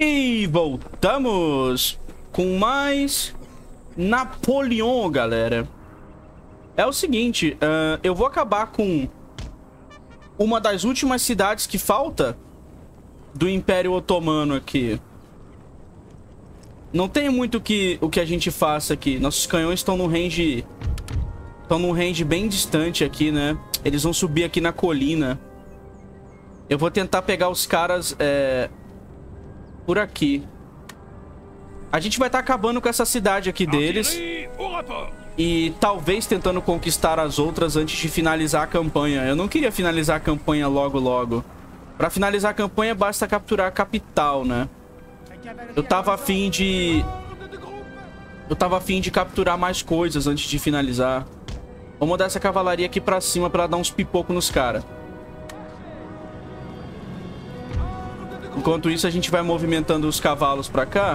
E voltamos com mais Napoleão, galera. É o seguinte, eu vou acabar com uma das últimas cidades que falta do Império Otomano aqui. Não tem muito o que a gente faça aqui. Nossos canhões estão num range bem distante aqui, né? Eles vão subir aqui na colina. Eu vou tentar pegar os caras por aqui. A gente vai estar acabando com essa cidade aqui deles. E talvez tentando conquistar as outras antes de finalizar a campanha. Eu não queria finalizar a campanha logo. Pra finalizar a campanha basta capturar a capital, né? Eu tava a fim de capturar mais coisas antes de finalizar. Vou mandar essa cavalaria aqui pra cima pra dar uns pipocos nos caras. Enquanto isso, a gente vai movimentando os cavalos pra cá.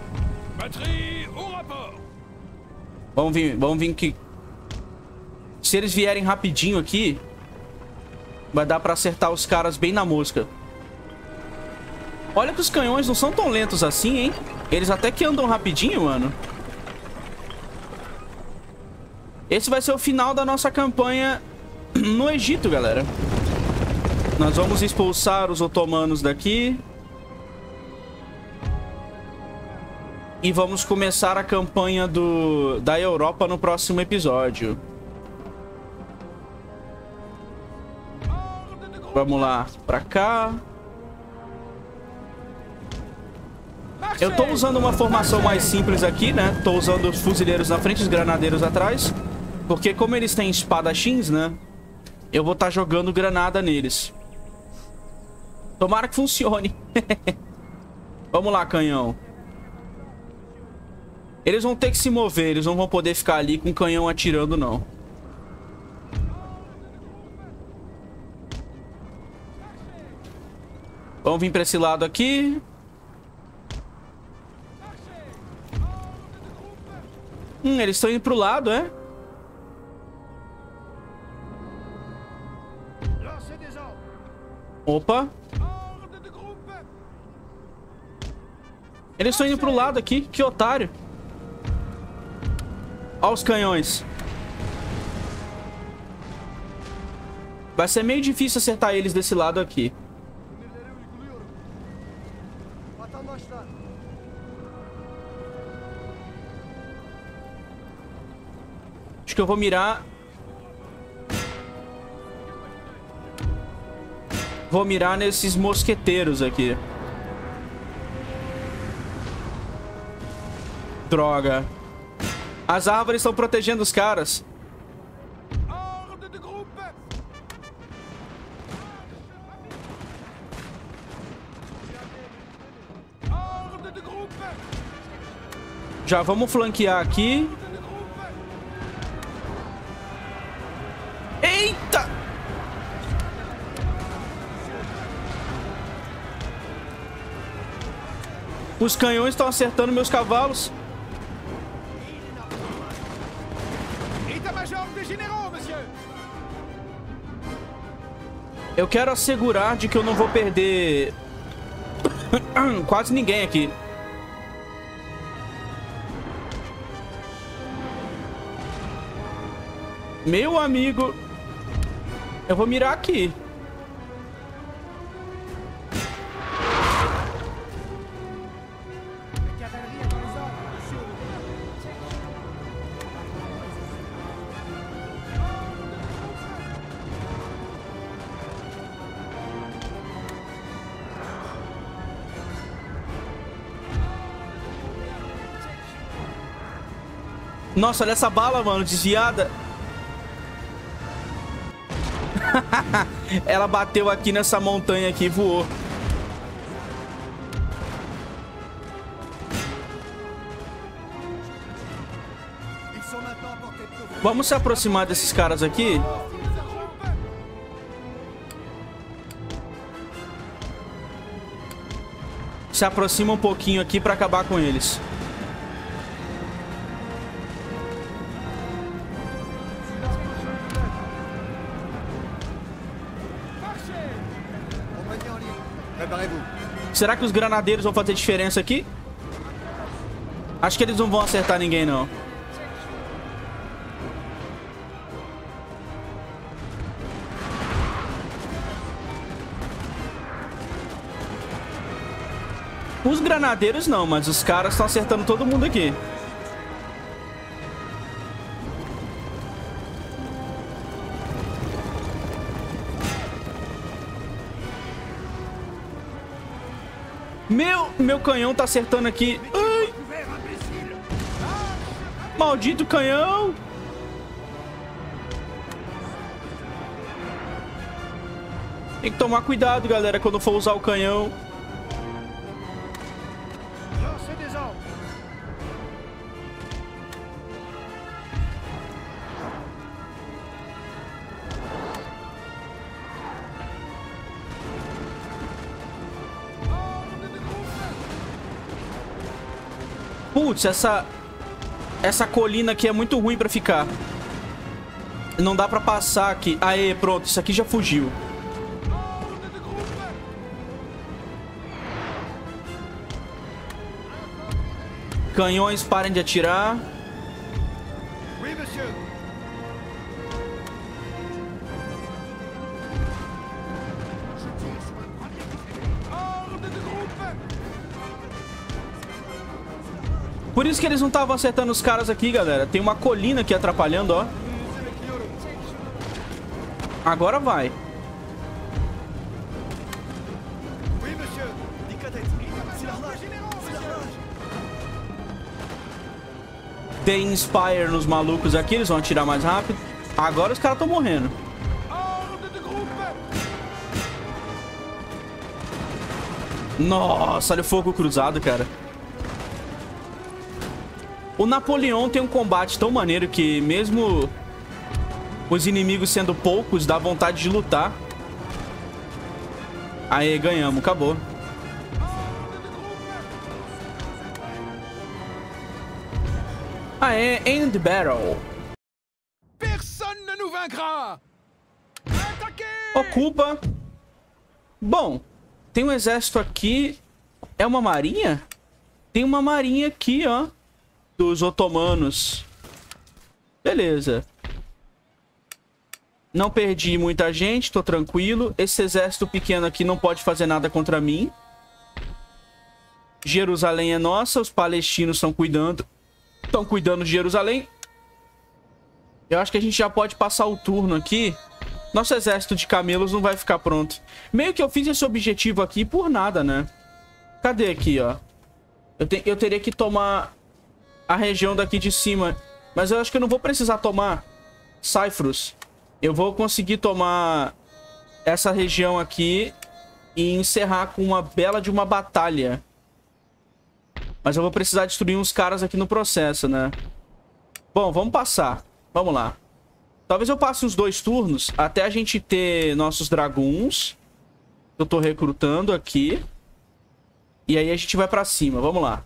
Vamos vir que... Se eles vierem rapidinho aqui, vai dar pra acertar os caras bem na mosca. Olha que os canhões não são tão lentos assim, hein? Eles até que andam rapidinho, mano. Esse vai ser o final da nossa campanha no Egito, galera. Nós vamos expulsar os otomanos daqui. E vamos começar a campanha da Europa no próximo episódio. Vamos lá, pra cá. Eu tô usando uma formação mais simples aqui, né? Tô usando os fuzileiros na frente e os granadeiros atrás. Porque como eles têm espadachins, né? Eu vou estar jogando granada neles. Tomara que funcione. Vamos lá, canhão. Eles vão ter que se mover, eles não vão poder ficar ali com o canhão atirando, não. Vamos vir pra esse lado aqui. Eles estão indo pro lado, é? Opa. Eles estão indo pro lado aqui, que otário. Olha os canhões. Vai ser meio difícil acertar eles desse lado aqui. Acho que eu vou mirar. Vou mirar nesses mosqueteiros aqui. Droga. As árvores estão protegendo os caras. Já vamos flanquear aqui. Eita! Os canhões estão acertando meus cavalos. Eu quero assegurar de que eu não vou perder quase ninguém aqui. Meu amigo, eu vou mirar aqui. Nossa, olha essa bala, mano, desviada. Ela bateu aqui nessa montanha aqui e voou. Vamos se aproximar desses caras aqui. Se aproxima um pouquinho aqui pra acabar com eles. Será que os granadeiros vão fazer diferença aqui? Acho que eles não vão acertar ninguém, não. Os granadeiros não, mas os caras estão acertando todo mundo aqui. Meu canhão tá acertando aqui. Ai. Maldito canhão. Tem que tomar cuidado, galera, quando for usar o canhão. Putz, essa colina aqui é muito ruim pra ficar. Não dá pra passar aqui. Aê, pronto. Isso aqui já fugiu. Canhões, parem de atirar. Por isso que eles não estavam acertando os caras aqui, galera. Tem uma colina aqui atrapalhando, ó. Agora vai. Tem Inspire nos malucos aqui. Eles vão atirar mais rápido. Agora os caras estão morrendo. Nossa, olha o fogo cruzado, cara. O Napoleão tem um combate tão maneiro que mesmo os inimigos sendo poucos, dá vontade de lutar. Aí, ganhamos. Acabou. Aê, end battle. Ocupa. Bom, tem um exército aqui. É uma marinha? Tem uma marinha aqui, ó. Dos otomanos. Beleza. Não perdi muita gente, tô tranquilo. Esse exército pequeno aqui não pode fazer nada contra mim. Jerusalém é nossa, os palestinos estão cuidando de Jerusalém. Eu acho que a gente já pode passar o turno aqui. Nosso exército de camelos não vai ficar pronto. Meio que eu fiz esse objetivo aqui por nada, né? Cadê aqui, ó? Eu teria que tomar a região daqui de cima. Mas eu acho que eu não vou precisar tomar Cyprus. Eu vou conseguir tomar essa região aqui e encerrar com uma bela de uma batalha. Mas eu vou precisar destruir uns caras aqui no processo, né? Bom, vamos passar. Vamos lá. Talvez eu passe uns 2 turnos até a gente ter nossos dragões. Eu tô recrutando aqui. E aí a gente vai pra cima. Vamos lá.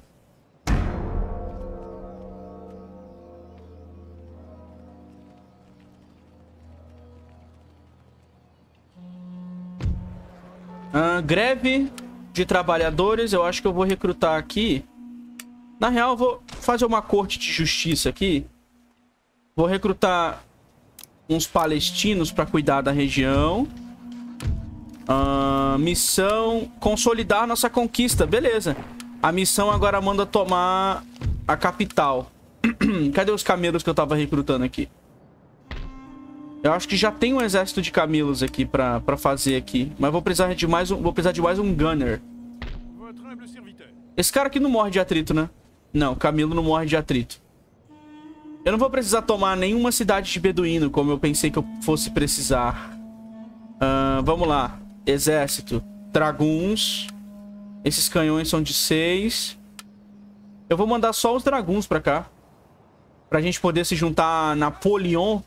Greve de trabalhadores. Eu acho que eu vou recrutar aqui. Na real, eu vou fazer uma corte de justiça aqui. Vou recrutar uns palestinos para cuidar da região. Missão: consolidar nossa conquista. Beleza. A missão agora manda tomar a capital. Cadê os camelos que eu tava recrutando aqui? Eu acho que já tem um exército de camelos aqui pra fazer aqui. Mas vou precisar de mais um gunner. Esse cara aqui não morre de atrito, né? Não, camelo não morre de atrito. Eu não vou precisar tomar nenhuma cidade de beduíno, como eu pensei que eu fosse precisar. Vamos lá. Exército. Draguns. Esses canhões são de 6. Eu vou mandar só os draguns pra cá. Pra gente poder se juntar a Napoleão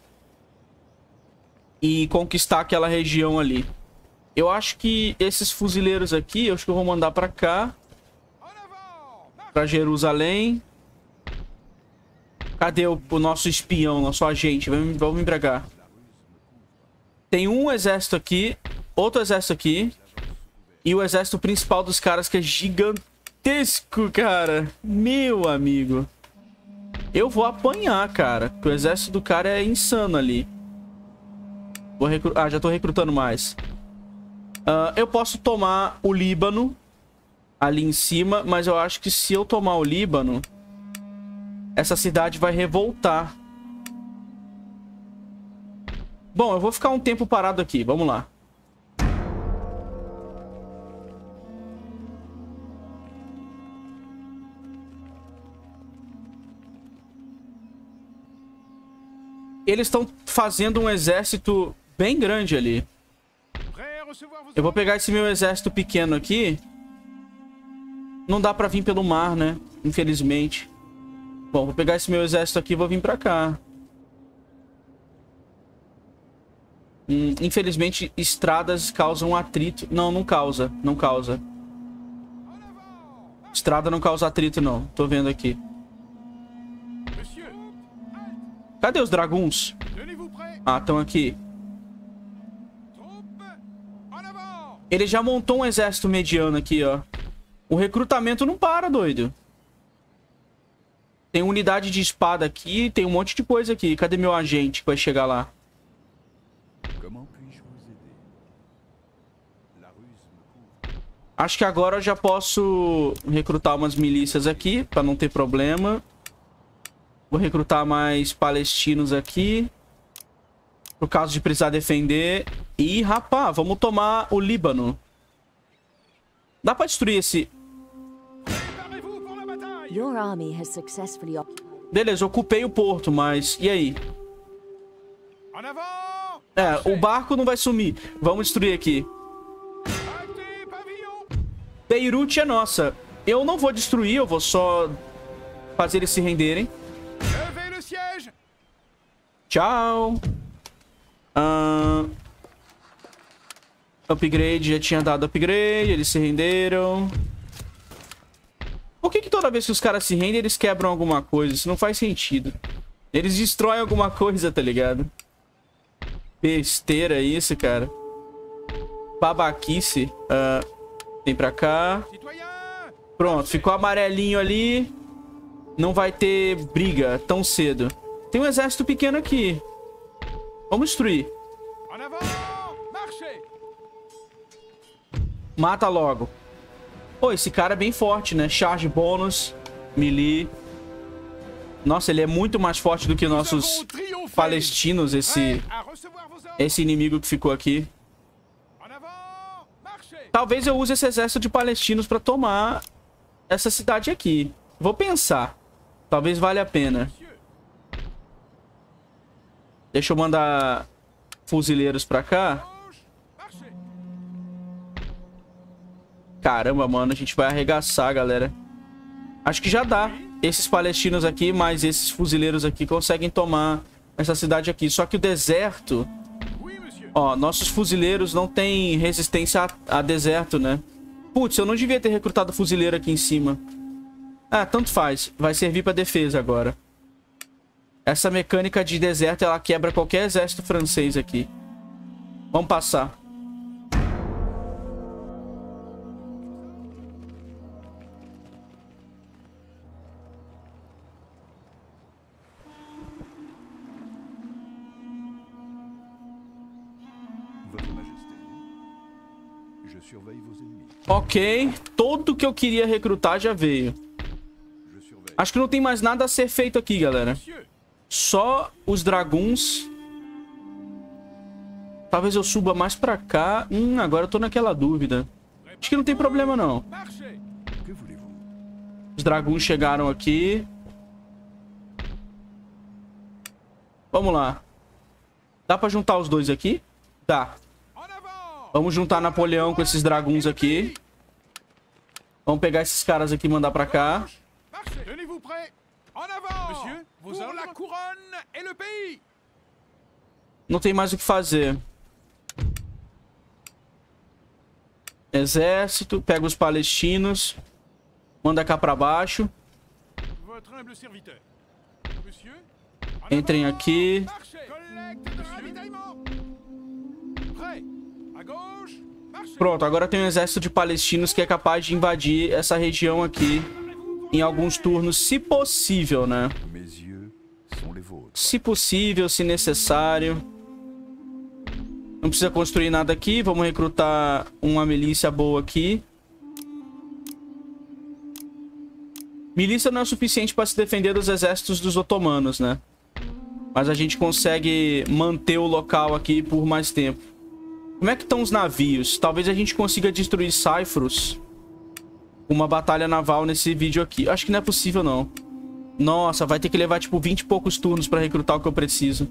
e conquistar aquela região ali. Eu acho que esses fuzileiros aqui, eu acho que eu vou mandar pra cá. Pra Jerusalém. Cadê o nosso espião, nosso agente? Vamos vir pra cá. Tem um exército aqui. Outro exército aqui. E o exército principal dos caras, que é gigantesco, cara. Meu amigo. Eu vou apanhar, cara. Porque o exército do cara é insano ali. Já tô recrutando mais. Eu posso tomar o Líbano ali em cima, mas eu acho que se eu tomar o Líbano, essa cidade vai revoltar. Bom, eu vou ficar um tempo parado aqui. Vamos lá. Eles estão fazendo um exército bem grande ali. Eu vou pegar esse meu exército pequeno aqui. Não dá pra vir pelo mar, né? Infelizmente. Bom, vou pegar esse meu exército aqui e vou vir pra cá. Infelizmente, estradas causam atrito. Não, não causa. Não causa. Estrada não causa atrito, não. Tô vendo aqui. Cadê os draguns? Ah, estão aqui. Ele já montou um exército mediano aqui, ó. O recrutamento não para, doido. Tem unidade de espada aqui, tem um monte de coisa aqui. Cadê meu agente que vai chegar lá? Acho que agora eu já posso recrutar umas milícias aqui, pra não ter problema. Vou recrutar mais palestinos aqui. Por caso de precisar defender. E, rapá, vamos tomar o Líbano. Dá pra destruir esse... Beleza, ocupei o porto, mas... E aí? O barco não vai sumir. Vamos destruir aqui. Beirute é nossa. Eu não vou destruir, eu vou só fazer eles se renderem. Tchau. Upgrade, já tinha dado upgrade, eles se renderam. Por que toda vez que os caras se rendem, eles quebram alguma coisa? Isso não faz sentido. Eles destroem alguma coisa, tá ligado? Besteira isso, cara. Babaquice. Vem pra cá. Pronto, ficou amarelinho ali. Não vai ter briga tão cedo. Tem um exército pequeno aqui. Vamos destruir. Mata logo. Pô, esse cara é bem forte, né? Charge bônus, melee. Nossa, ele é muito mais forte do que nossos palestinos, esse inimigo que ficou aqui. Talvez eu use esse exército de palestinos pra tomar essa cidade aqui. Vou pensar. Talvez valha a pena. Deixa eu mandar fuzileiros pra cá. Caramba, mano, a gente vai arregaçar, galera. Acho que já dá. Esses palestinos aqui, mais esses fuzileiros aqui, conseguem tomar essa cidade aqui. Só que o deserto... Ó, nossos fuzileiros não têm resistência a deserto, né? Putz, eu não devia ter recrutado fuzileiro aqui em cima. Ah, tanto faz. Vai servir pra defesa agora. Essa mecânica de deserto, ela quebra qualquer exército francês aqui. Vamos passar. Ok, tudo que eu queria recrutar já veio. Acho que não tem mais nada a ser feito aqui, galera. Só os draguns. Talvez eu suba mais pra cá. Agora eu tô naquela dúvida. Acho que não tem problema, não. Os draguns chegaram aqui. Vamos lá. Dá pra juntar os dois aqui? Dá. Vamos juntar Napoleão com esses draguns aqui. Vamos pegar esses caras aqui e mandar pra cá. Não tem mais o que fazer. Exército. Pega os palestinos. Manda cá pra baixo. Entrem aqui. Pronto, agora tem um exército de palestinos que é capaz de invadir essa região aqui em alguns turnos, se possível, né? Se possível, se necessário. Não precisa construir nada aqui. Vamos recrutar uma milícia boa aqui. Milícia não é o suficiente para se defender dos exércitos dos otomanos, né? Mas a gente consegue manter o local aqui por mais tempo. Como é que estão os navios? Talvez a gente consiga destruir Cyprus. Uma batalha naval nesse vídeo aqui. Acho que não é possível, não. Nossa, vai ter que levar, tipo, 20 e poucos turnos pra recrutar o que eu preciso.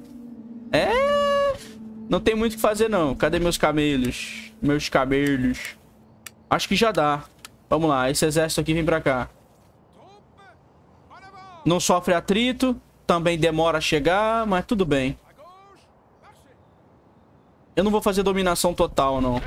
Não tem muito o que fazer, não. Cadê meus camelos? Meus camelos. Acho que já dá. Vamos lá, esse exército aqui vem pra cá. Não sofre atrito. Também demora a chegar, mas tudo bem. Eu não vou fazer dominação total, não.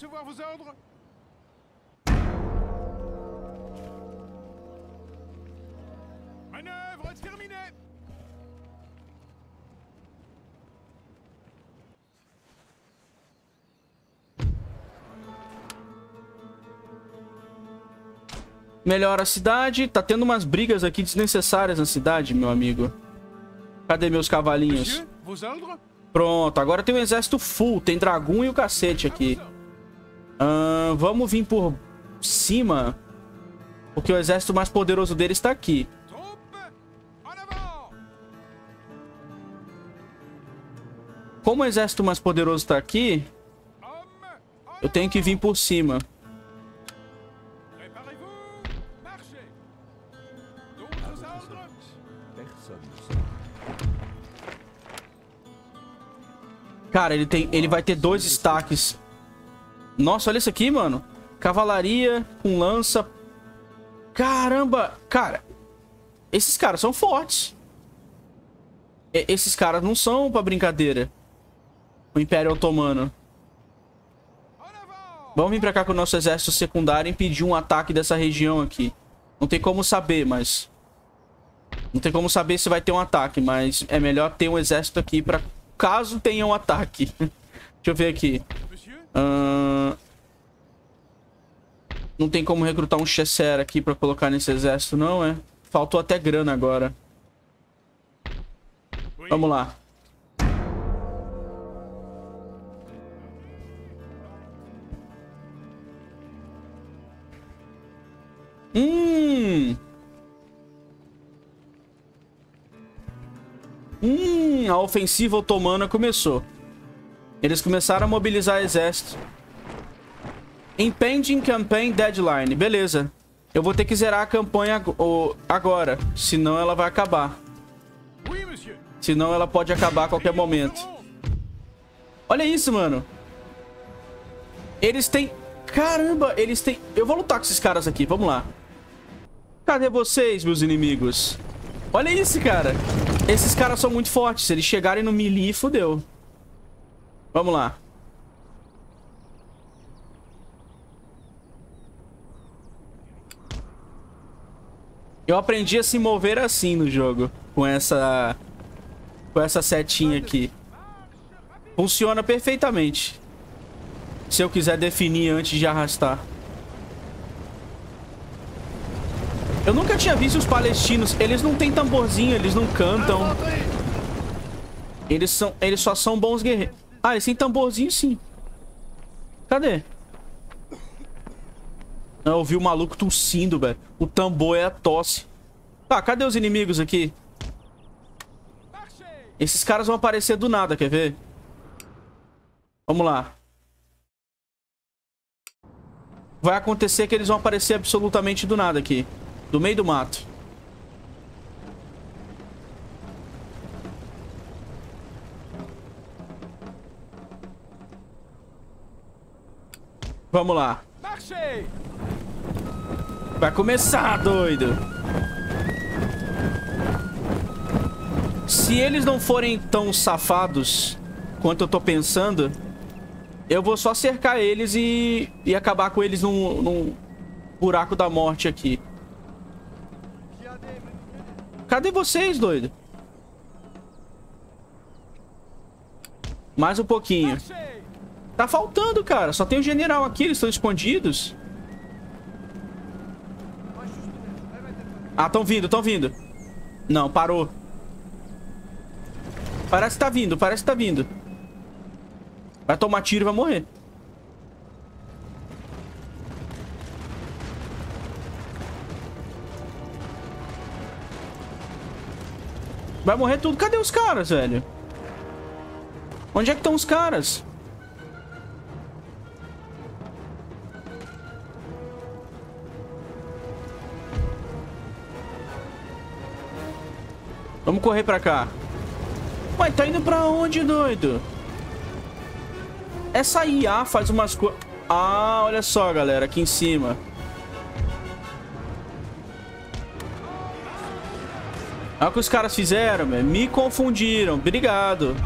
Melhora a cidade. Tá tendo umas brigas aqui desnecessárias na cidade, meu amigo. Cadê meus cavalinhos? Pronto, agora tem um exército full. Tem dragão e o cacete aqui. Vamos vir por cima. Porque o exército mais poderoso deles tá aqui. Como o exército mais poderoso tá aqui, eu tenho que vir por cima. Cara, ele vai ter 2 destaques. Nossa, olha isso aqui, mano. Cavalaria com lança. Caramba. Cara, esses caras são fortes. Esses caras não são pra brincadeira. O Império Otomano. Vamos vir pra cá com o nosso exército secundário e impedir um ataque dessa região aqui. Não tem como saber, mas... Não tem como saber se vai ter um ataque, mas é melhor ter um exército aqui pra... Caso tenha um ataque. Deixa eu ver aqui. Não tem como recrutar um Chesser aqui pra colocar nesse exército, não, é? Faltou até grana agora. Vamos lá. A ofensiva otomana começou. Eles começaram a mobilizar exército. Impending Campaign Deadline. Beleza. Eu vou ter que zerar a campanha agora. Senão ela vai acabar. Senão ela pode acabar a qualquer momento. Olha isso, mano. Eles têm... Caramba, eles têm... Eu vou lutar com esses caras aqui. Vamos lá. Cadê vocês, meus inimigos? Olha isso, cara. Esses caras são muito fortes. Se eles chegarem no melee, fodeu. Vamos lá. Eu aprendi a se mover assim no jogo. Com essa setinha aqui. Funciona perfeitamente. Se eu quiser definir antes de arrastar. Eu nunca tinha visto os palestinos. Eles não têm tamborzinho, eles não cantam. Eles só são bons guerreiros. Ah, eles têm tamborzinho sim. Cadê? Eu ouvi o maluco tossindo, velho. O tambor é a tosse. Tá, cadê os inimigos aqui? Esses caras vão aparecer do nada, quer ver? Vamos lá. Vai acontecer que eles vão aparecer absolutamente do nada aqui. Do meio do mato. Vamos lá. Vai começar, doido. Se eles não forem tão safados quanto eu tô pensando, eu vou só cercar eles e acabar com eles num buraco da morte aqui. Cadê vocês, doido? Mais um pouquinho. Tá faltando, cara. Só tem o general aqui, eles estão escondidos. Ah, estão vindo, estão vindo. Não, parou. Parece que tá vindo, parece que tá vindo. Vai tomar tiro e vai morrer. Vai morrer tudo. Cadê os caras, velho? Onde é que estão os caras? Vamos correr pra cá. Ué, tá indo pra onde, doido? Essa IA faz umas coisas... Ah, olha só, galera, aqui em cima. Olha o que os caras fizeram, velho. Me confundiram. Obrigado.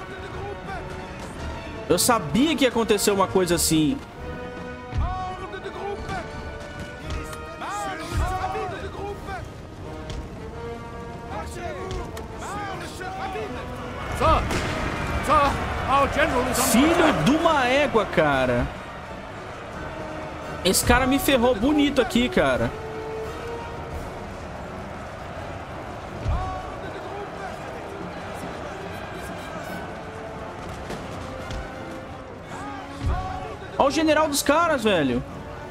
Eu sabia que ia acontecer uma coisa assim. Filho de uma égua, cara. Esse cara me ferrou bonito aqui, cara. Olha o general dos caras, velho.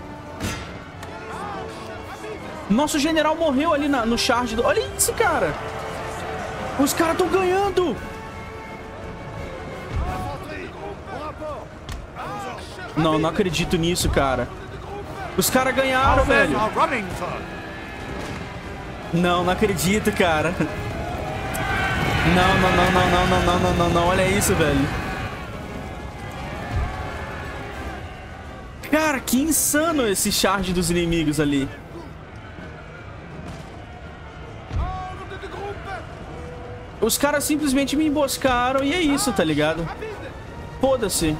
Nosso general morreu ali no charge do... Olha isso, cara. Os caras estão ganhando. Não, não acredito nisso, cara. Os caras ganharam, velho. Não, não acredito, cara. Não. Olha isso, velho. Cara, que insano esse charge dos inimigos ali. Os caras simplesmente me emboscaram e é isso, tá ligado? Foda-se.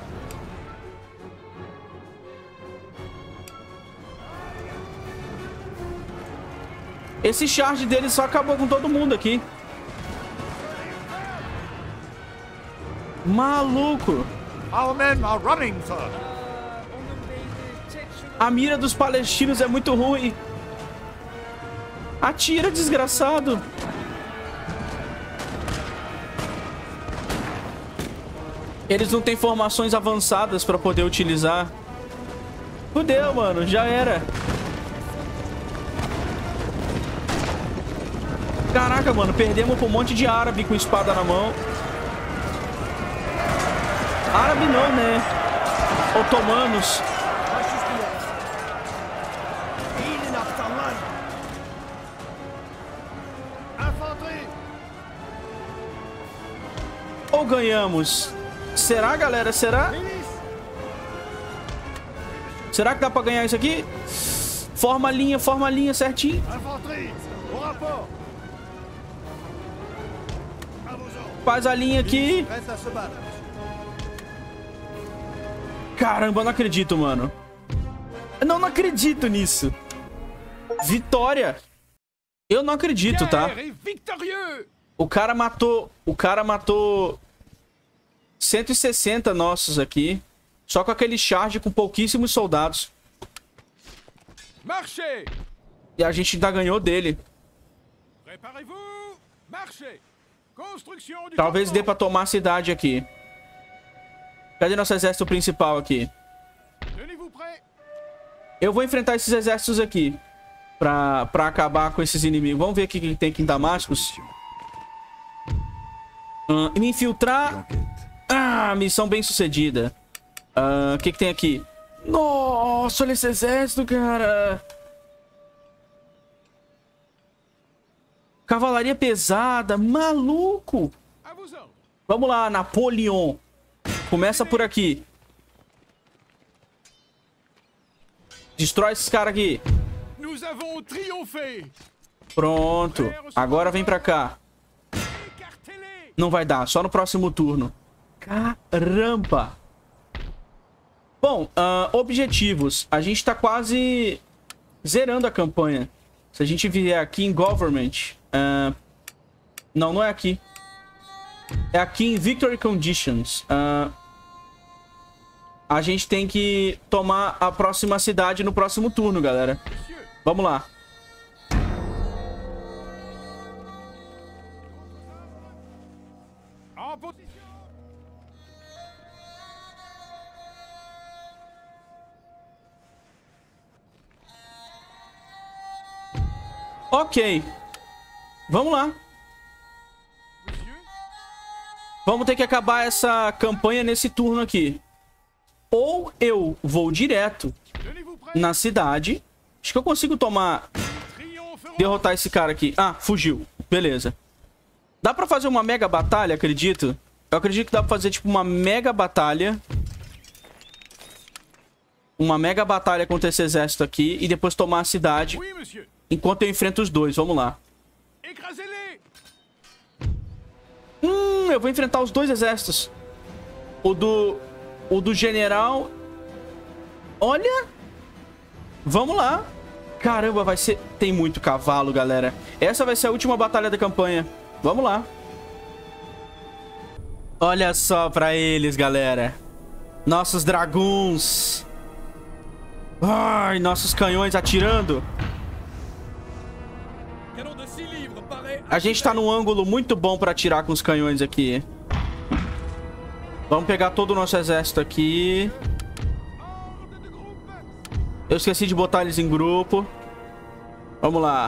Esse charge deles só acabou com todo mundo aqui. Maluco. A mira dos palestinos é muito ruim. Atira, desgraçado. Eles não têm formações avançadas pra poder utilizar. Fudeu, mano. Já era. Caraca, mano. Perdemos pra um monte de árabe com espada na mão. Árabe não, né? Otomanos. Ou ganhamos? Será, galera? Será? Será que dá pra ganhar isso aqui? Forma a linha certinho. Faz a linha aqui. Caramba, eu não acredito, mano. Eu não acredito nisso. Vitória. Eu não acredito, tá? O cara matou 160 nossos aqui. Só com aquele charge com pouquíssimos soldados. E a gente ainda ganhou dele. Talvez dê pra tomar a cidade aqui. Cadê nosso exército principal aqui? Eu vou enfrentar esses exércitos aqui. Pra acabar com esses inimigos. Vamos ver o que tem aqui em Damascus. Me infiltrar. Ah, missão bem sucedida. O que tem aqui? Nossa, olha esse exército, cara. Cavalaria pesada. Maluco. Vamos lá, Napoleão. Começa por aqui. Destrói esses caras aqui. Pronto. Agora vem pra cá. Não vai dar. Só no próximo turno. Caramba. Bom, objetivos. A gente tá quase zerando a campanha. Se a gente vier aqui em Government... não é aqui. É aqui em Victory Conditions. A gente tem que tomar a próxima cidade no próximo turno, galera. Vamos lá. Ok. Vamos lá. Vamos ter que acabar essa campanha nesse turno aqui. Ou eu vou direto na cidade. Acho que eu consigo tomar... derrotar esse cara aqui. Ah, fugiu. Beleza. Dá pra fazer uma mega batalha, acredito? Eu acredito que dá pra fazer, tipo, uma mega batalha. Uma mega batalha contra esse exército aqui. E depois tomar a cidade. Enquanto eu enfrento os dois. Vamos lá. Eu vou enfrentar os dois exércitos. O do general. Olha. Vamos lá. Caramba, vai ser... Tem muito cavalo, galera. Essa vai ser a última batalha da campanha. Vamos lá. Olha só pra eles, galera. Nossos dragões. Ai, nossos canhões atirando. A gente tá num ângulo muito bom pra atirar com os canhões aqui. Vamos pegar todo o nosso exército aqui. Eu esqueci de botar eles em grupo. Vamos lá.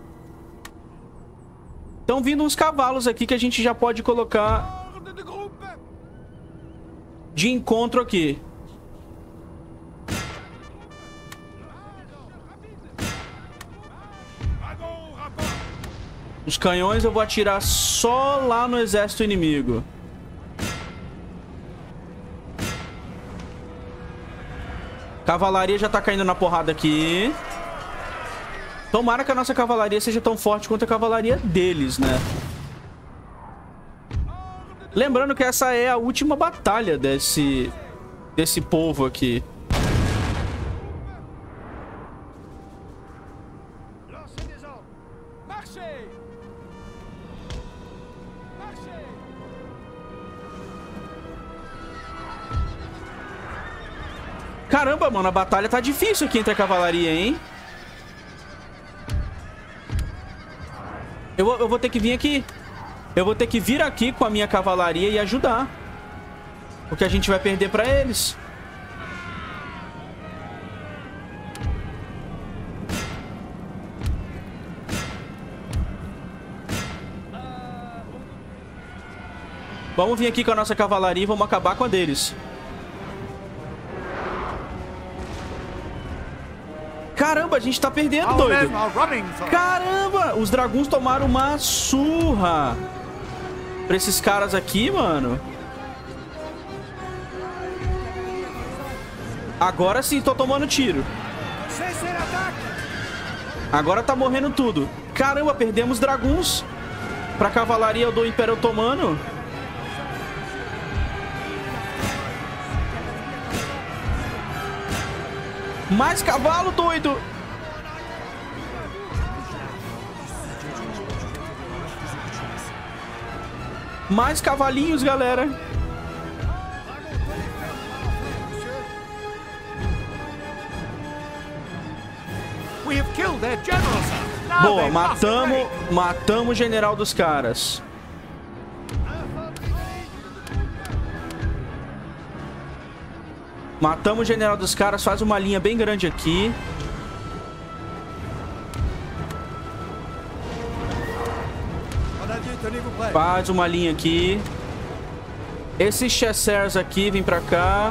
Estão vindo uns cavalos aqui que a gente já pode colocar de encontro aqui. Os canhões eu vou atirar só lá no exército inimigo. Cavalaria já tá caindo na porrada aqui. Tomara que a nossa cavalaria seja tão forte quanto a cavalaria deles, né? Lembrando que essa é a última batalha desse povo aqui. Caramba, mano, a batalha tá difícil aqui entre a cavalaria, hein? Eu vou ter que vir aqui. Eu vou ter que vir aqui com a minha cavalaria e ajudar. Porque a gente vai perder pra eles. Vamos vir aqui com a nossa cavalaria e vamos acabar com a deles. Caramba, a gente tá perdendo, doido. Caramba, os dragões tomaram uma surra pra esses caras aqui, mano. Agora sim, tô tomando tiro. Agora tá morrendo tudo. Caramba, perdemos dragões pra cavalaria do Império Otomano. Mais cavalo, doido! Mais cavalinhos, galera. Boa, matamos o general dos caras. Matamos o general dos caras. Faz uma linha bem grande aqui. Faz uma linha aqui. Esses chasseurs aqui, vem pra cá.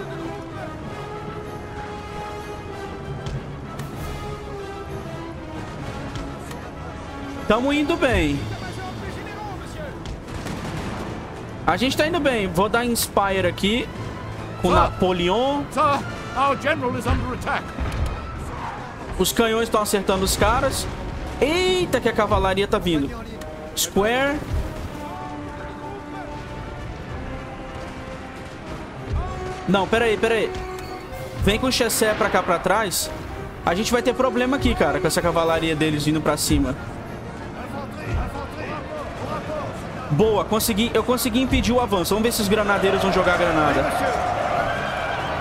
Tamo indo bem. A gente tá indo bem. Vou dar Inspire aqui. Com Napoleon. Os canhões estão acertando os caras. Eita, que a cavalaria tá vindo. Square. Não, pera aí. Vem com o chassé pra cá pra trás. A gente vai ter problema aqui, cara, com essa cavalaria deles vindo pra cima. Boa, eu consegui impedir o avanço. Vamos ver se os granadeiros vão jogar a granada.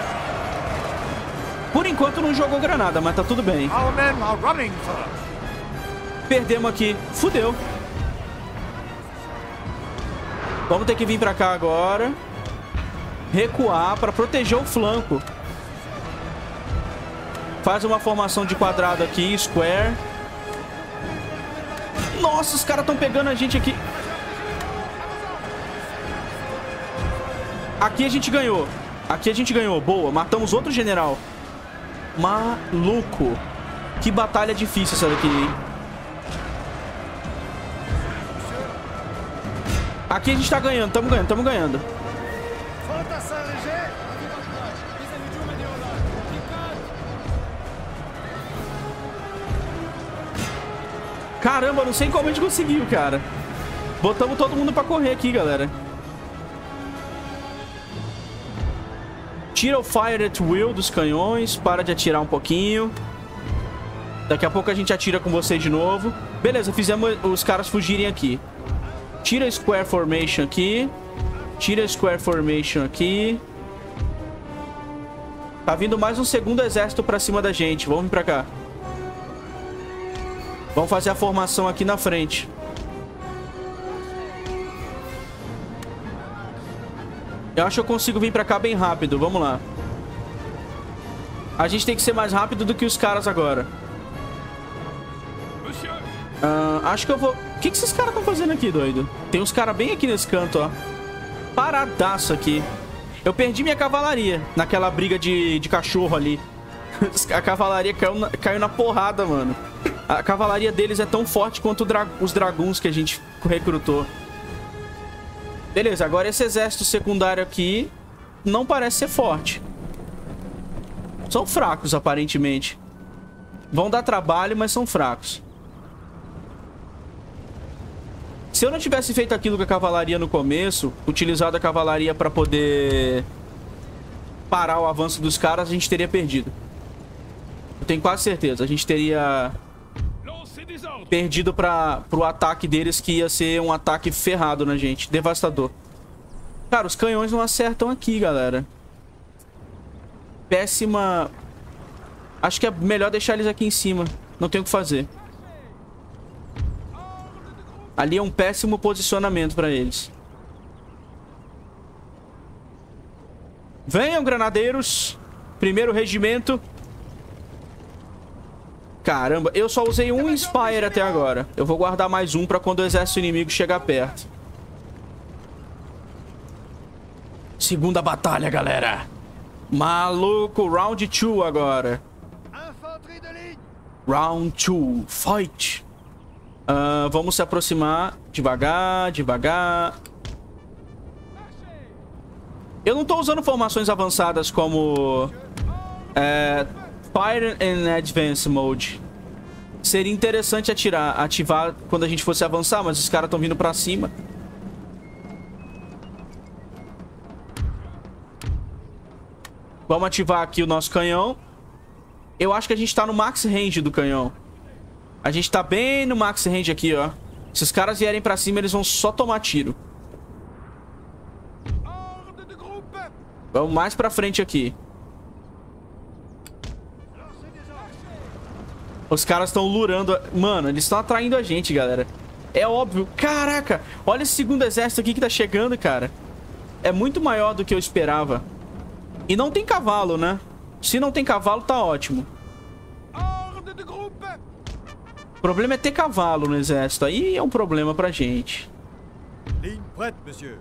Por enquanto não jogou granada, mas tá tudo bem. Perdemos aqui. Fudeu. Vamos ter que vir pra cá agora. Recuar pra proteger o flanco. Faz uma formação de quadrado aqui, square. Nossa, os caras estão pegando a gente aqui. Aqui a gente ganhou. Aqui a gente ganhou. Boa, matamos outro general. Maluco. Que batalha difícil essa daqui, hein? Aqui a gente tá ganhando, tamo ganhando, tamo ganhando. Caramba, não sei como a gente conseguiu, cara. Botamos todo mundo pra correr aqui, galera. Tira o fire at will dos canhões. Para de atirar um pouquinho. Daqui a pouco a gente atira com você de novo. Beleza, fizemos os caras fugirem aqui. Tira a square formation aqui. Tira a square formation aqui. Tá vindo mais um segundo exército pra cima da gente. Vamos vir pra cá. Vamos fazer a formação aqui na frente. Eu acho que eu consigo vir pra cá bem rápido. Vamos lá. A gente tem que ser mais rápido do que os caras agora. Acho que eu vou... O que esses caras estão fazendo aqui, doido? Tem uns caras bem aqui nesse canto, ó. Paradaço aqui. Eu perdi minha cavalaria naquela briga de cachorro ali. A cavalaria caiu na porrada, mano. A cavalaria deles é tão forte quanto os dragões que a gente recrutou. Beleza, agora esse exército secundário aqui não parece ser forte. São fracos, aparentemente. Vão dar trabalho, mas são fracos. Se eu não tivesse feito aquilo com a cavalaria no começo, utilizado a cavalaria para poder parar o avanço dos caras, a gente teria perdido. Eu tenho quase certeza. A gente teria perdido pro ataque deles, que ia ser um ataque ferrado na gente. Devastador. Cara, os canhões não acertam aqui, galera. Péssima... Acho que é melhor deixar eles aqui em cima. Não tem o que fazer. Ali é um péssimo posicionamento pra eles. Venham, granadeiros. Primeiro regimento. Caramba, eu só usei um Inspire até agora. Eu vou guardar mais um pra quando o exército inimigo chegar perto. Segunda batalha, galera. Maluco, round 2 agora. Round 2, fight. Vamos se aproximar devagar, devagar. Eu não tô usando formações avançadas como Fire and Advance Mode. Seria interessante ativar quando a gente fosse avançar, mas os caras estão vindo pra cima. Vamos ativar aqui o nosso canhão. Eu acho que a gente tá no max range do canhão. A gente tá bem no max range aqui, ó. Se os caras vierem pra cima, eles vão só tomar tiro. Vamos mais pra frente aqui. Os caras estão lurando. Mano, eles estão atraindo a gente, galera. É óbvio. Caraca, olha esse segundo exército aqui que tá chegando, cara. É muito maior do que eu esperava. E não tem cavalo, né? Se não tem cavalo, tá ótimo. O problema é ter cavalo no exército. Aí é um problema pra gente. Ligne prête, monsieur.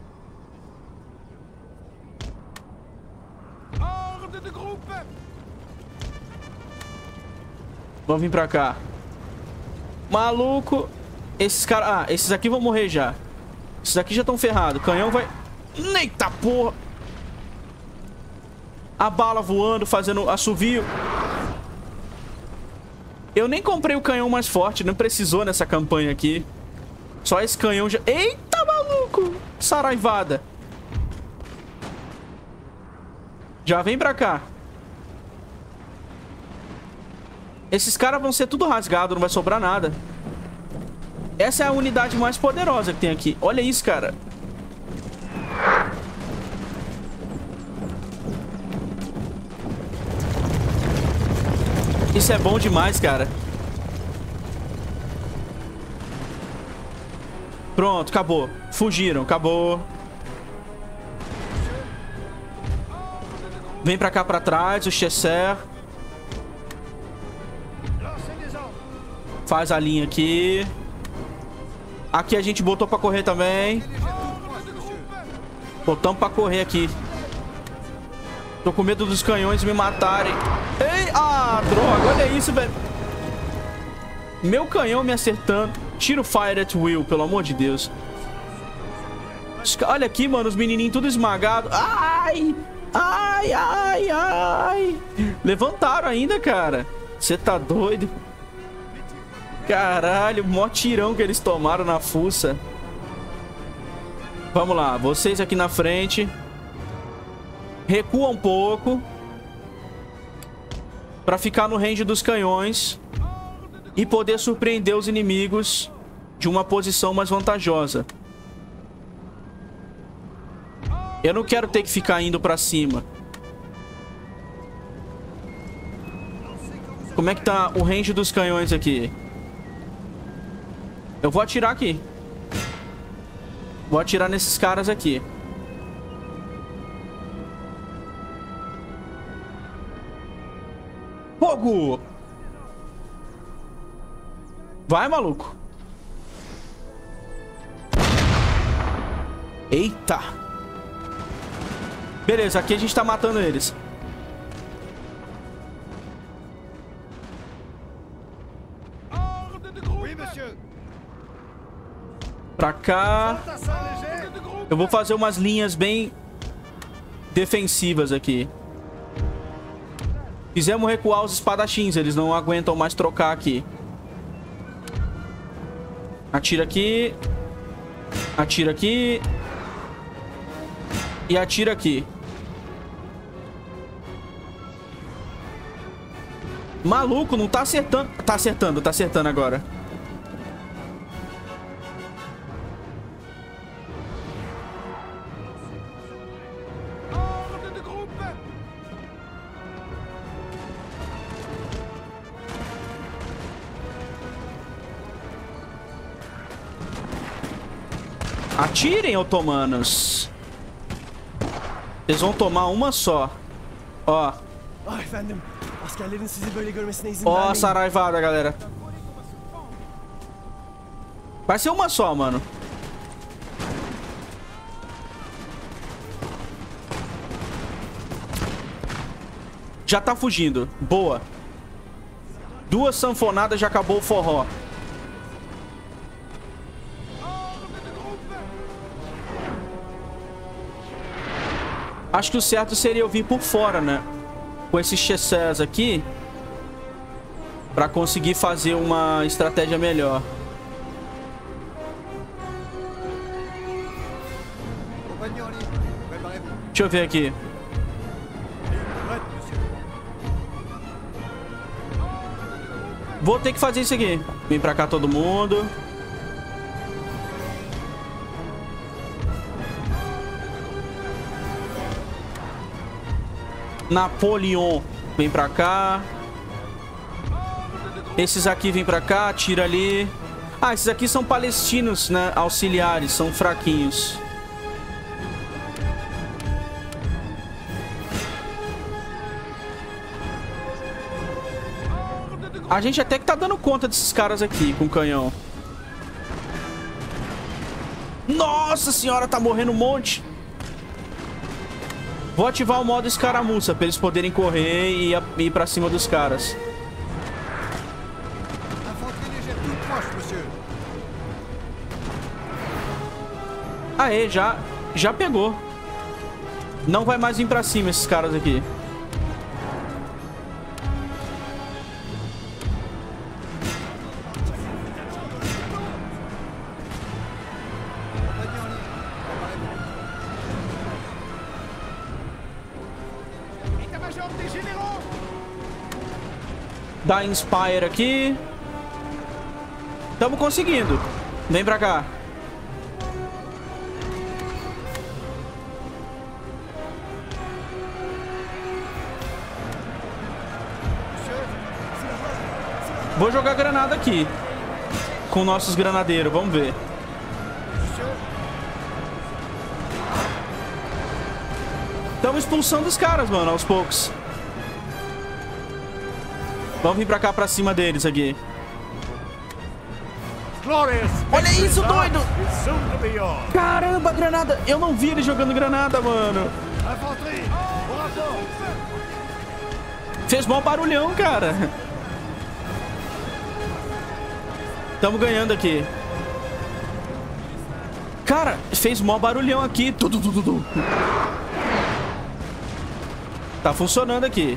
Vamos vir pra cá. Maluco. Esses caras... Ah, esses aqui vão morrer já. Esses aqui já estão ferrados. O canhão vai... Eita porra. A bala voando, fazendo assovio. Eu nem comprei o canhão mais forte. Não precisou nessa campanha aqui. Só esse canhão já... Eita, maluco. Saraivada. Já vem pra cá. Esses caras vão ser tudo rasgado, não vai sobrar nada. Essa é a unidade mais poderosa que tem aqui. Olha isso, cara. Isso é bom demais, cara. Pronto, acabou. Fugiram, acabou. Vem pra cá pra trás, o Chesser. Faz a linha aqui. Aqui a gente botou pra correr também. Botamos pra correr aqui. Tô com medo dos canhões me matarem. Ei! Ah, droga, olha isso, velho. Meu canhão me acertando. Tira o fire at will, pelo amor de Deus. Olha aqui, mano, os menininhos tudo esmagados. Ai! Ai, ai, ai. Levantaram ainda, cara. Você tá doido? Caralho, mó tirão que eles tomaram na fuça. Vamos lá, vocês aqui na frente. Recua um pouco. Pra ficar no range dos canhões. E poder surpreender os inimigos de uma posição mais vantajosa. Eu não quero ter que ficar indo pra cima. Como é que tá o range dos canhões aqui? Eu vou atirar aqui. Vou atirar nesses caras aqui. Fogo! Vai, maluco. Eita. Beleza, aqui a gente tá matando eles. Pra cá. Eu vou fazer umas linhas bem defensivas aqui. Fizemos recuar os espadachins. Eles não aguentam mais trocar aqui. Atira aqui. Atira aqui. E atira aqui. Maluco, não tá acertando. Tá acertando agora. Atirem, otomanos. Vocês vão tomar uma só. Ó. Ó, saraivada, galera. Vai ser uma só, mano. Já tá fugindo. Boa. 2 sanfonadas, já acabou o forró. Acho que o certo seria eu vir por fora, né? Com esses Chessers aqui. Pra conseguir fazer uma estratégia melhor. Deixa eu ver aqui. Vou ter que fazer isso aqui. Vem pra cá todo mundo. Napoleon, vem pra cá. Esses aqui vêm pra cá, tira ali. Ah, esses aqui são palestinos, né? Auxiliares, são fraquinhos. A gente até que tá dando conta desses caras aqui com canhão. Nossa senhora, tá morrendo um monte. Vou ativar o modo escaramuça pra eles poderem correr e ir pra cima dos caras. Aê, já pegou. Não vai mais vir pra cima esses caras aqui. Dá Inspire aqui. Estamos conseguindo. Vem pra cá. Vou jogar granada aqui. Com nossos granadeiros, vamos ver. Estamos expulsando os caras, mano, aos poucos. Vamos vir pra cá, pra cima deles aqui. Olha isso, doido! Caramba, granada! Eu não vi ele jogando granada, mano. Fez mó barulhão, cara. Tamo ganhando aqui. Cara, fez mó barulhão aqui. Tudo. Tá funcionando aqui.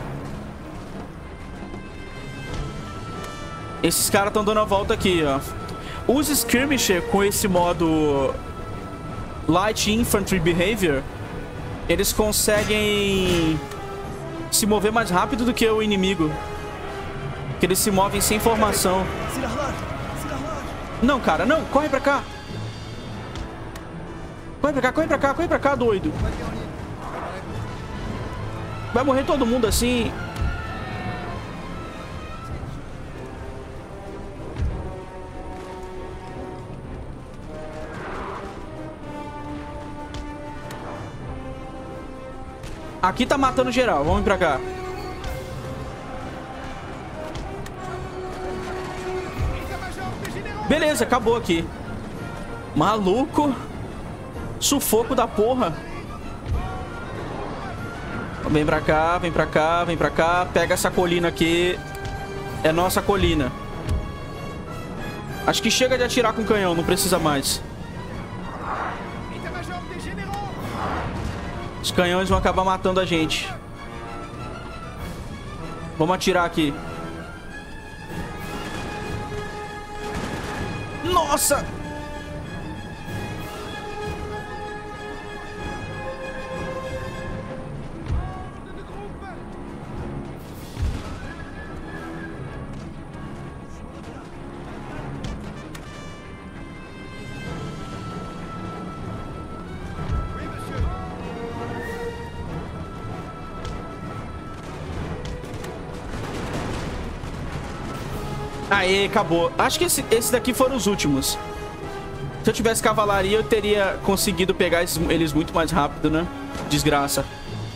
Esses caras estão dando a volta aqui, ó. Os skirmisher com esse modo Light Infantry Behavior, eles conseguem se mover mais rápido do que o inimigo. Que eles se movem sem formação. Não, cara, não. Corre pra cá. Corre pra cá, doido. Vai morrer todo mundo assim. Aqui tá matando geral. Vamos pra cá. Beleza, acabou aqui. Maluco. Sufoco da porra. Vem pra cá, vem pra cá, vem pra cá. Pega essa colina aqui. É nossa colina. Acho que chega de atirar com canhão, não precisa mais. Os canhões vão acabar matando a gente. Vamos atirar aqui. Nossa! Aê, acabou. Acho que esse daqui foram os últimos. Se eu tivesse cavalaria, eu teria conseguido pegar eles muito mais rápido, né? Desgraça.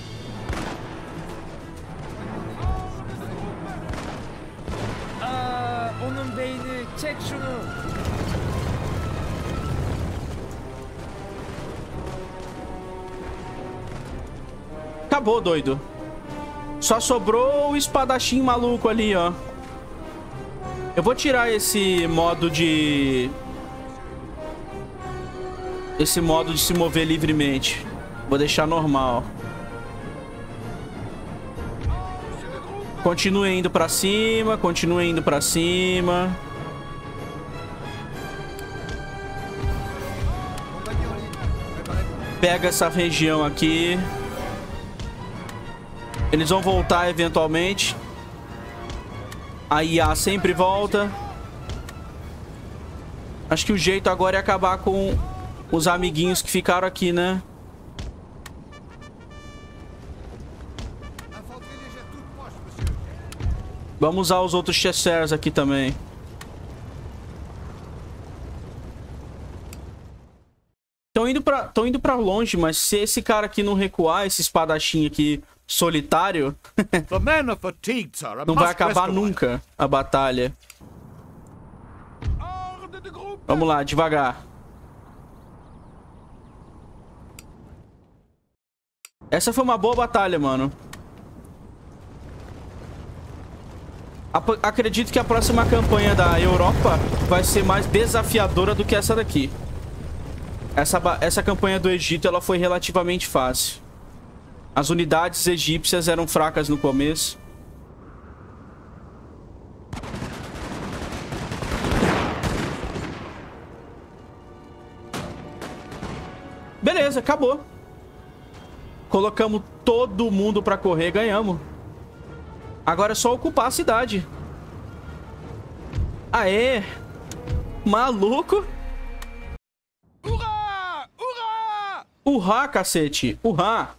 Acabou, doido. Só sobrou o espadachim maluco ali, ó. Eu vou tirar esse modo de... Esse modo de se mover livremente. Vou deixar normal. Continue indo pra cima. Continue indo pra cima. Pega essa região aqui. Eles vão voltar eventualmente. A IA sempre volta. Acho que o jeito agora é acabar com os amiguinhos que ficaram aqui, né? Vamos usar os outros Chessers aqui também. Estão indo pra longe, mas se esse cara aqui não recuar, esse espadachim aqui solitário, não vai acabar nunca a batalha. Vamos lá, devagar. Essa foi uma boa batalha, mano. Acredito que a próxima campanha da Europa vai ser mais desafiadora do que essa daqui. Essa campanha do Egito, ela foi relativamente fácil. As unidades egípcias eram fracas no começo. Beleza, acabou. Colocamos todo mundo pra correr, ganhamos. Agora é só ocupar a cidade. Aê! Maluco! Hurrah! Hurrah! Urrá, cacete! Urrá!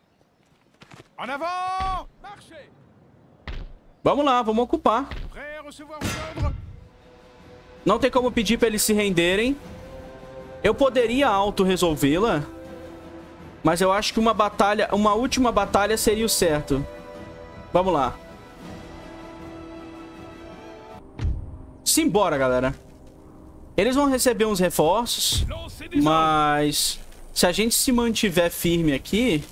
En avant! Marchez! Vamos lá, vamos ocupar. Prêt à Não tem como pedir pra eles se renderem. Eu poderia auto-resolvê-la, mas eu acho que uma última batalha seria o certo. Vamos lá. Simbora, galera. Eles vão receber uns reforços, mas se a gente se mantiver firme aqui,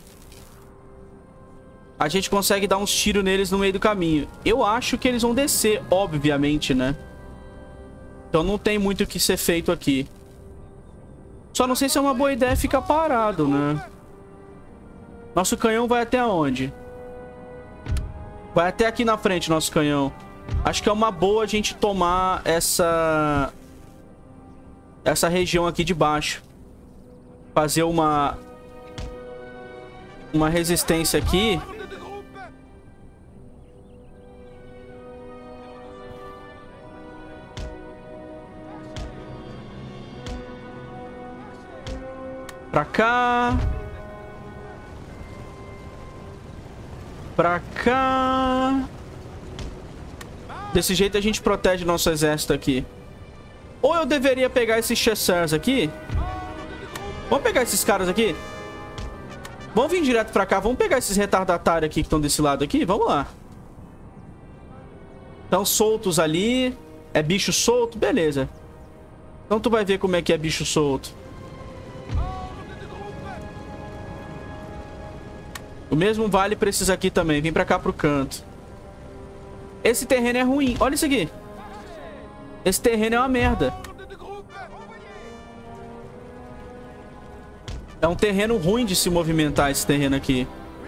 a gente consegue dar uns tiros neles no meio do caminho. Eu acho que eles vão descer, obviamente, né? Então não tem muito o que ser feito aqui. Só não sei se é uma boa ideia ficar parado, né? Nosso canhão vai até onde? Vai até aqui na frente, nosso canhão. Acho que é uma boa a gente tomar essa região aqui de baixo. Fazer uma resistência aqui. Pra cá. Pra cá. Desse jeito a gente protege nosso exército aqui. Ou eu deveria pegar esses chasseurs aqui. Vamos pegar esses caras aqui. Vamos vir direto pra cá. Vamos pegar esses retardatários aqui que estão desse lado aqui. Vamos lá. Estão soltos ali. É bicho solto? Beleza. Então tu vai ver como é que é bicho solto. O mesmo vale pra esses aqui também. Vem pra cá pro canto. Esse terreno é ruim. Olha isso aqui. Esse terreno é uma merda. É um terreno ruim de se movimentar, esse terreno aqui.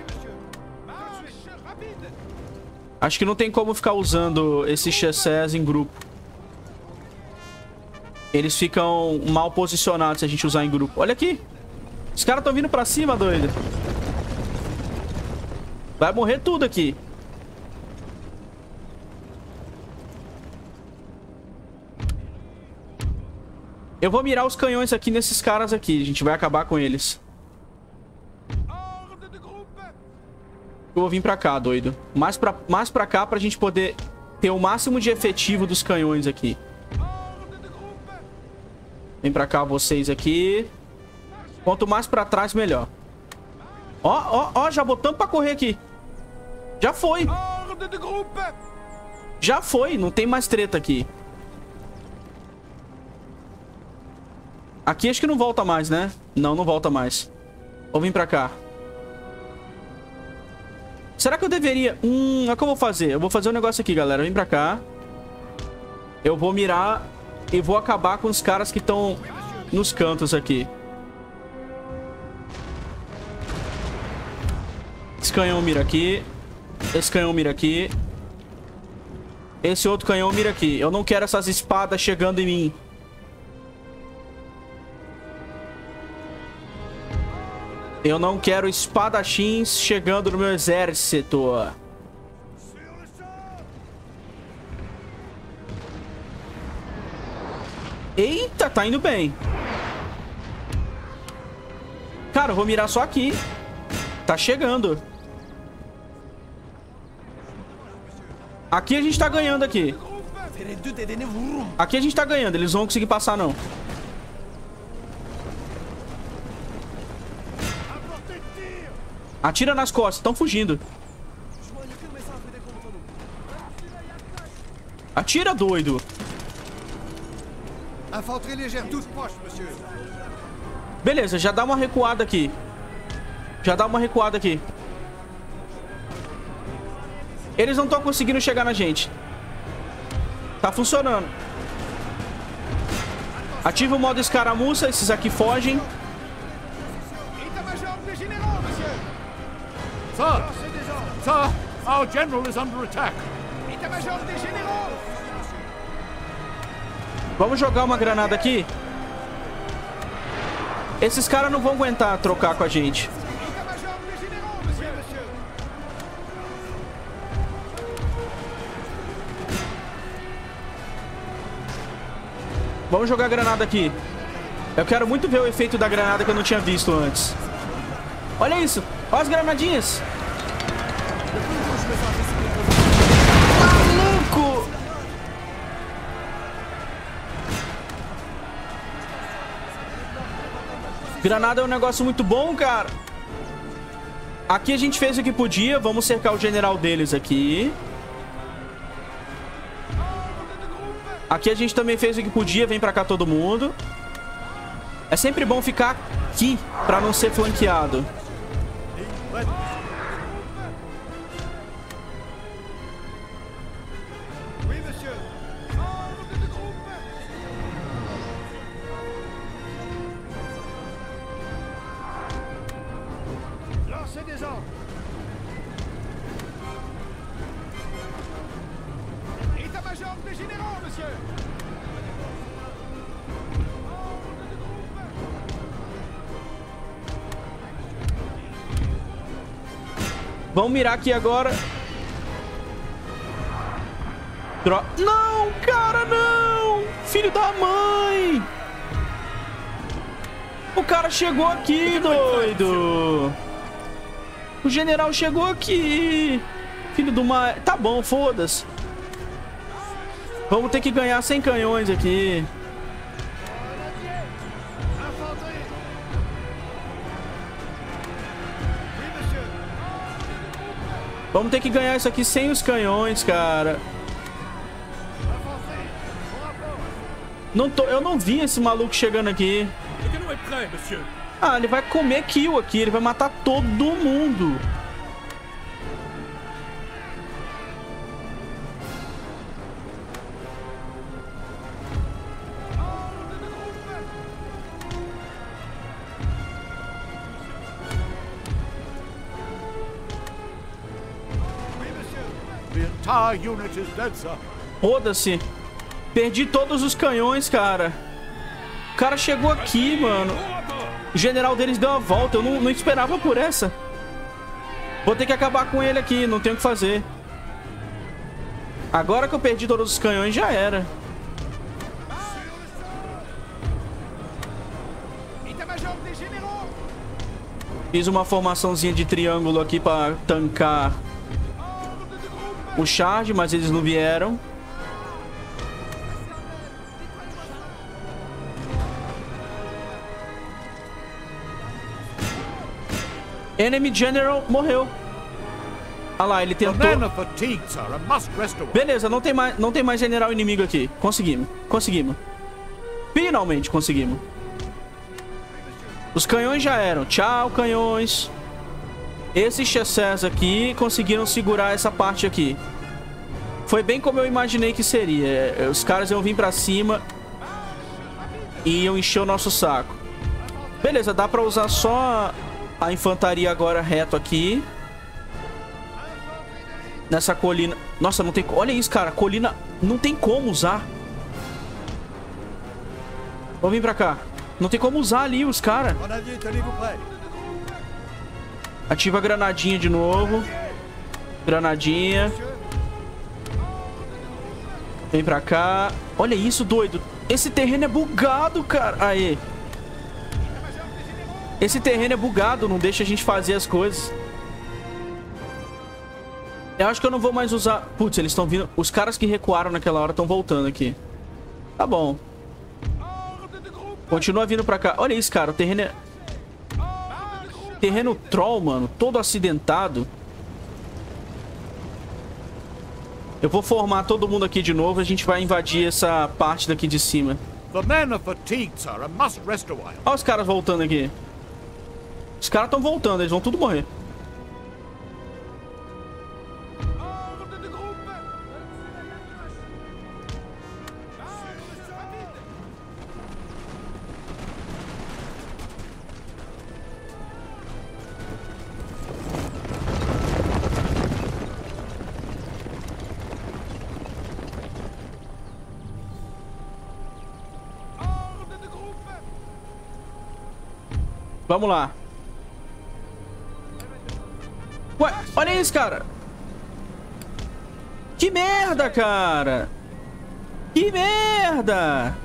Acho que não tem como ficar usando esses chassés em grupo. Eles ficam mal posicionados se a gente usar em grupo. Olha aqui. Os caras estão vindo pra cima, doido. Vai morrer tudo aqui. Eu vou mirar os canhões aqui nesses caras aqui. A gente vai acabar com eles. Eu vou vir pra cá, doido. Mais pra cá pra gente poder ter o máximo de efetivo dos canhões aqui. Vem pra cá vocês aqui. Quanto mais pra trás, melhor. Ó, já botamos pra correr aqui. Já foi. Já foi, não tem mais treta aqui. Aqui acho que não volta mais, né? Não, não volta mais. Vou vir pra cá. Será que eu deveria... é o que eu vou fazer. Eu vou fazer um negócio aqui, galera. Vem pra cá. Eu vou mirar e vou acabar com os caras que estão nos cantos aqui. Esse canhão mira aqui. Esse canhão mira aqui. Esse outro canhão mira aqui. Eu não quero essas espadas chegando em mim. Eu não quero espadachins chegando no meu exército. Eita, tá indo bem. Cara, eu vou mirar só aqui. Tá chegando. Aqui a gente tá ganhando aqui. Aqui a gente tá ganhando. Eles não vão conseguir passar, não. Atira nas costas. Estão fugindo. Atira, doido. Beleza, já dá uma recuada aqui. Já dá uma recuada aqui. Eles não estão conseguindo chegar na gente. Tá funcionando. Ativa o modo escaramuça. Esses aqui fogem. Sir! Sir! Our general is under attack! Vamos jogar uma granada aqui. Esses caras não vão aguentar trocar com a gente. Vamos jogar a granada aqui. Eu quero muito ver o efeito da granada que eu não tinha visto antes. Olha isso. Olha as granadinhas. Maluco! Granada é um negócio muito bom, cara. Aqui a gente fez o que podia. Vamos cercar o general deles aqui. Aqui a gente também fez o que podia. Vem pra cá todo mundo. É sempre bom ficar aqui pra não ser flanqueado. Vamos mirar aqui agora. Não, cara, não! Filho da mãe! O cara chegou aqui, doido! O general chegou aqui! Filho do mar... Tá bom, foda-se. Vamos ter que ganhar 100 canhões aqui. Vamos ter que ganhar isso aqui sem os canhões, cara. Eu não vi esse maluco chegando aqui. Ah, ele vai comer kill aqui. Ele vai matar todo mundo. Foda-se. Perdi todos os canhões, cara. O cara chegou aqui, mano. O general deles deu uma volta. Eu não esperava por essa. Vou ter que acabar com ele aqui. Não tenho o que fazer. Agora que eu perdi todos os canhões, já era. Fiz uma formaçãozinha de triângulo aqui pra tancar o charge, mas eles não vieram. Enemy General morreu. Ah lá, ele tentou. Beleza, não tem mais general inimigo aqui. Conseguimos. Finalmente conseguimos. Os canhões já eram. Tchau, canhões. Esses chassés aqui conseguiram segurar essa parte aqui. Foi bem como eu imaginei que seria. Os caras iam vir pra cima e iam encher o nosso saco. Beleza, dá pra usar só a infantaria agora reto aqui. Nessa colina. Nossa, não tem... Olha isso, cara. Colina não tem como usar. Vamos vir pra cá. Não tem como usar ali os caras. Ativa a granadinha de novo. Granadinha. Vem pra cá. Olha isso, doido. Esse terreno é bugado, cara. Aê. Esse terreno é bugado. Não deixa a gente fazer as coisas. Eu acho que eu não vou mais usar... Putz, eles estão vindo... Os caras que recuaram naquela hora estão voltando aqui. Tá bom. Continua vindo pra cá. Olha isso, cara. O terreno é... Terreno troll, mano. Todo acidentado. Eu vou formar todo mundo aqui de novo. A gente vai invadir essa parte daqui de cima. Olha os caras voltando aqui. Os caras estão voltando. Eles vão tudo morrer. Vamos lá. Ué, olha isso, cara. Que merda, cara. Que merda.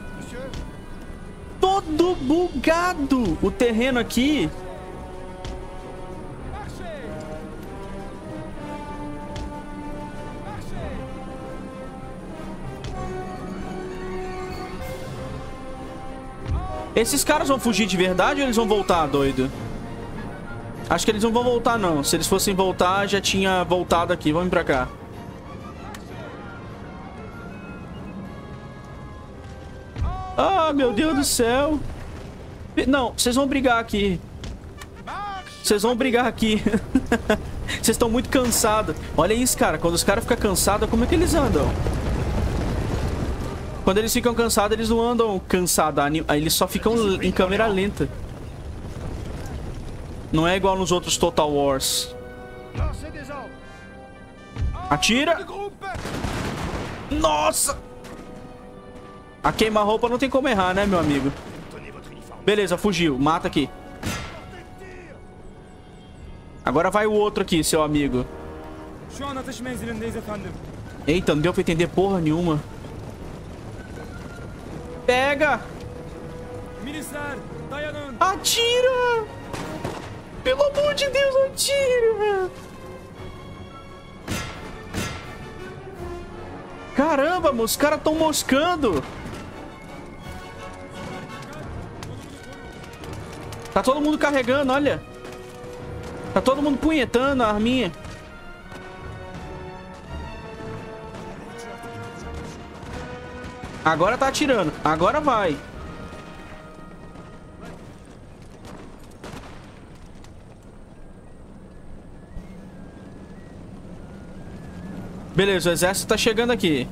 Todo bugado o terreno aqui. Esses caras vão fugir de verdade ou eles vão voltar, doido? Acho que eles não vão voltar, não. Se eles fossem voltar, já tinha voltado aqui. Vamos pra cá. Ah, meu Deus do céu. Não, vocês vão brigar aqui. Vocês vão brigar aqui. Vocês estão muito cansados. Olha isso, cara. Quando os caras ficam cansados, como é que eles andam? Quando eles ficam cansados, eles não andam cansados. Aí eles só ficam em câmera lenta. Não é igual nos outros Total Wars. Atira! Nossa! A queima-roupa não tem como errar, né, meu amigo? Beleza, fugiu. Mata aqui. Agora vai o outro aqui, seu amigo. Eita, não deu pra entender porra nenhuma. Pega! Atira! Pelo amor de Deus, atira! Caramba, os caras estão moscando! Tá todo mundo carregando, olha. Tá todo mundo punhetando a arminha. Agora tá atirando. Agora vai. Beleza, o exército tá chegando aqui.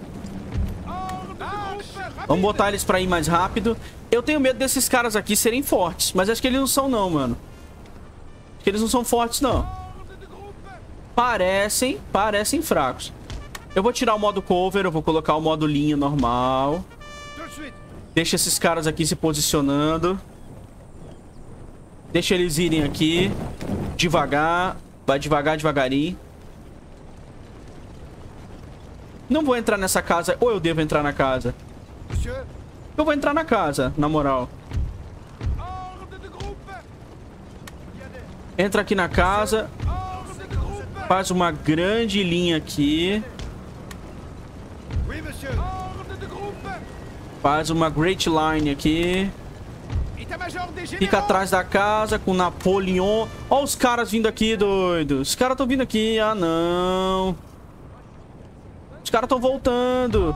Vamos botar eles pra ir mais rápido. Eu tenho medo desses caras aqui serem fortes. Mas acho que eles não são não, mano. Acho que eles não são fortes, não. Parecem fracos. Eu vou tirar o modo cover. Eu vou colocar o modo linha normal. Deixa esses caras aqui se posicionando. Deixa eles irem aqui. Devagar. Vai devagar, devagarinho. Não vou entrar nessa casa. Ou eu devo entrar na casa? Eu vou entrar na casa, na moral. Entra aqui na casa. Faz uma grande linha aqui. Faz uma great line aqui. Fica atrás da casa com Napoleão. Olha os caras vindo aqui, doido. Os caras estão vindo aqui. Ah, não. Os caras estão voltando.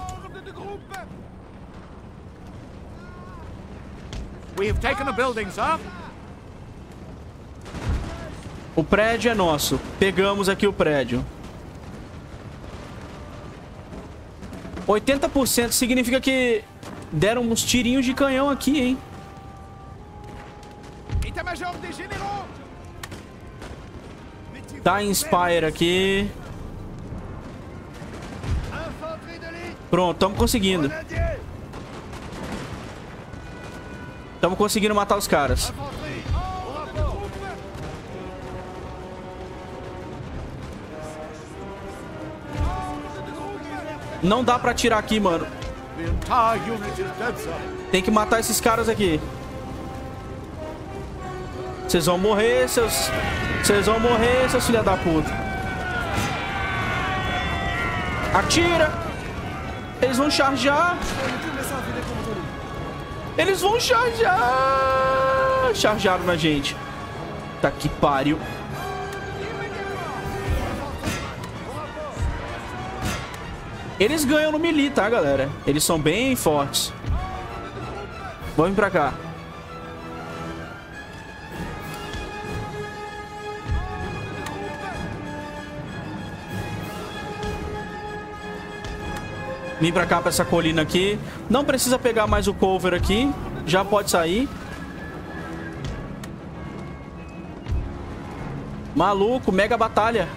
O prédio é nosso. Pegamos aqui o prédio. 80% significa que deram uns tirinhos de canhão aqui, hein? Tá Inspire aqui. Pronto, estamos conseguindo. Estamos conseguindo matar os caras. Não dá pra atirar aqui, mano. Tem que matar esses caras aqui. Vocês vão morrer, seus... Vocês vão morrer, seus filha da puta. Atira! Eles vão charjar. Eles vão charjar. Charjaram na gente. Tá que pariu. Eles ganham no melee, tá, galera? Eles são bem fortes. Vamos pra cá. Vim pra cá, pra essa colina aqui. Não precisa pegar mais o cover aqui. Já pode sair. Maluco, mega batalha.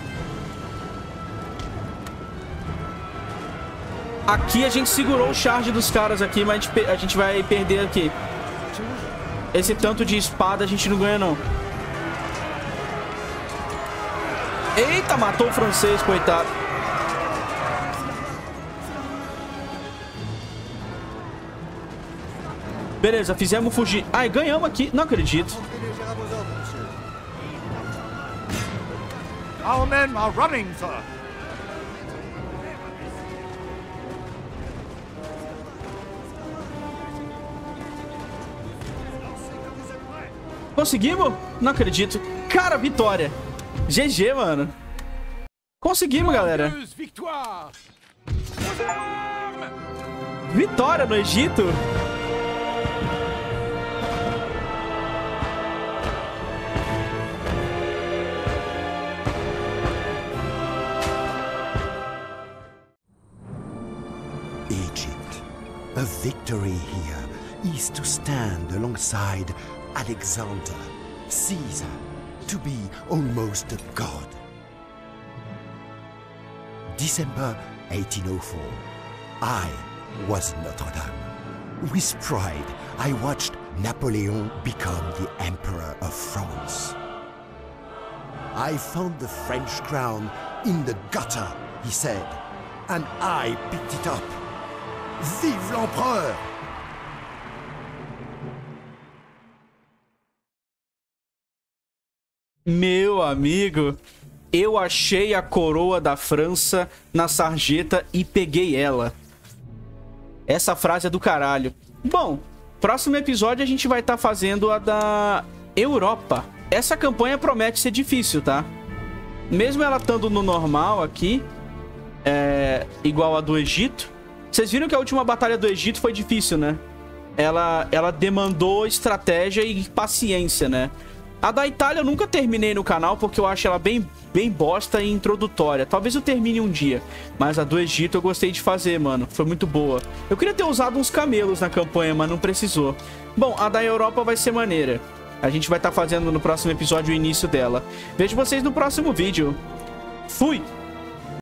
Aqui a gente segurou o charge dos caras aqui, mas a gente vai perder aqui. Esse tanto de espada a gente não ganha, não. Eita, matou o francês, coitado. Beleza, fizemos fugir. Ai, ganhamos aqui. Não acredito. Our men are running, sir. Conseguimos? Não acredito. Cara, vitória. GG, mano. Conseguimos, galera. Victoire! Vitória no Egito. Egypt. A victory here is to stand alongside Alexander, Caesar, to be almost a god. December 1804. I was Notre Dame. With pride, I watched Napoleon become the Emperor of France. I found the French crown in the gutter, he said, and I picked it up. Vive l'Empereur! Meu amigo, eu achei a coroa da França na sarjeta e peguei ela. Essa frase é do caralho. Bom, próximo episódio a gente vai estar fazendo a da Europa. Essa campanha promete ser difícil, tá? Mesmo ela estando no normal aqui, igual a do Egito. Vocês viram que a última batalha do Egito foi difícil, né? Ela demandou estratégia e paciência, né? A da Itália eu nunca terminei no canal porque eu acho ela bem bosta e introdutória. Talvez eu termine um dia. Mas a do Egito eu gostei de fazer, mano. Foi muito boa. Eu queria ter usado uns camelos na campanha, mas não precisou. Bom, a da Europa vai ser maneira. A gente vai estar fazendo no próximo episódio o início dela. Vejo vocês no próximo vídeo. Fui!